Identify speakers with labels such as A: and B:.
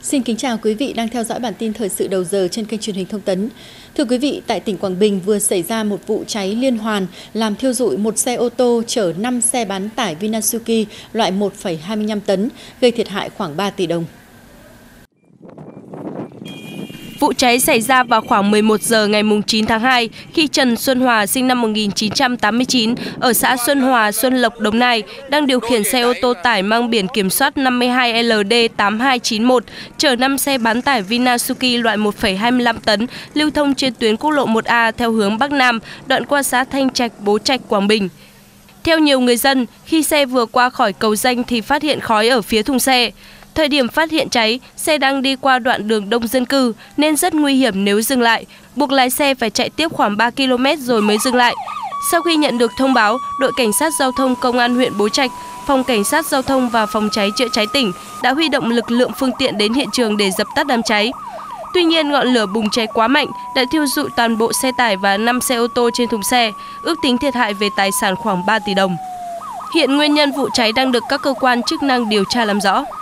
A: Xin kính chào quý vị đang theo dõi bản tin thời sự đầu giờ trên kênh truyền hình Thông tấn. Thưa quý vị, tại tỉnh Quảng Bình vừa xảy ra một vụ cháy liên hoàn làm thiêu rụi một xe ô tô chở 5 xe bán tải Vinasuki loại 1,25 tấn, gây thiệt hại khoảng 3 tỷ đồng.
B: Vụ cháy xảy ra vào khoảng 11 giờ ngày 9 tháng 2 khi Trần Xuân Hòa sinh năm 1989 ở xã Xuân Hòa, Xuân Lộc, Đồng Nai đang điều khiển xe ô tô tải mang biển kiểm soát 52LD8291 chở 5 xe bán tải Vinasuki loại 1,25 tấn lưu thông trên tuyến quốc lộ 1A theo hướng Bắc Nam, đoạn qua xã Thanh Trạch, Bố Trạch, Quảng Bình. Theo nhiều người dân, khi xe vừa qua khỏi cầu Danh thì phát hiện khói ở phía thùng xe. Thời điểm phát hiện cháy, xe đang đi qua đoạn đường đông dân cư nên rất nguy hiểm nếu dừng lại, buộc lái xe phải chạy tiếp khoảng 3 km rồi mới dừng lại. Sau khi nhận được thông báo, đội cảnh sát giao thông công an huyện Bố Trạch, phòng cảnh sát giao thông và phòng cháy chữa cháy tỉnh đã huy động lực lượng phương tiện đến hiện trường để dập tắt đám cháy. Tuy nhiên, ngọn lửa bùng cháy quá mạnh đã thiêu rụi toàn bộ xe tải và 5 xe ô tô trên thùng xe, ước tính thiệt hại về tài sản khoảng 3 tỷ đồng. Hiện nguyên nhân vụ cháy đang được các cơ quan chức năng điều tra làm rõ.